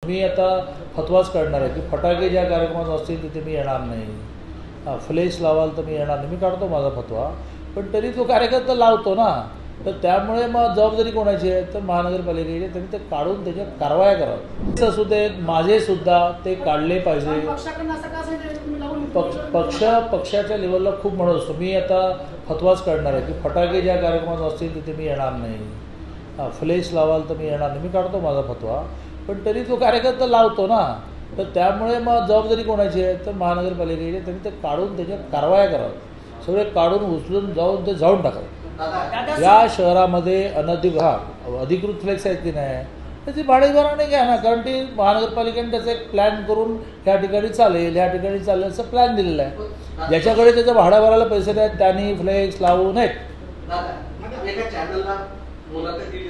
मी आता फतवाच काढणार आहे की फटाके ज्या कार्यक्रमात असतील तिथे मी येणार नाही, फ्लेक्स लावाल तर मी येणार नाही, मी काढतो माझा फतवा, पण तरी तो कार्यकर्ता लावतो ना, तर त्यामुळे मग जबाबदारी कोणाची आहे, तर महानगरपालिकेची. त्यांनी ते काढून त्याच्यात कारवाया कराव्या असू देत, माझे सुद्धा ते काढले पाहिजे. पक्षाच्या लेवलला खूप म्हणत असतो, मी आता फतवाच काढणार आहे की फटाके ज्या कार्यक्रमात असतील तिथे मी येणार नाही, फ्लेक्स लावाल तर मी येणार नाही, मी काढतो माझा फतवा, पण तरी तो कार्यकर्ता लावतो ना, तर त्यामुळे मग जबाबदारी कोणाची आहे, तर महानगरपालिकेची. त्यांनी ते काढून त्याच्यात कारवाया कराव्या, सगळे काढून उचलून जाऊन ते जाऊन टाकावे. या शहरामध्ये अधिकृत फ्लेक्स आहेत की नाही त्याची भाडेभराने घ्या ना, कारण ती महानगरपालिकेने त्याचा एक प्लॅन करून ह्या ठिकाणी चालेल, ह्या ठिकाणी चालेल असं प्लॅन दिलेला आहे. ज्याच्याकडे त्याचं भाडं भरायला पैसे नाहीत त्यांनी फ्लेक्स लावू नयेत. एका चॅनलला मुलाखत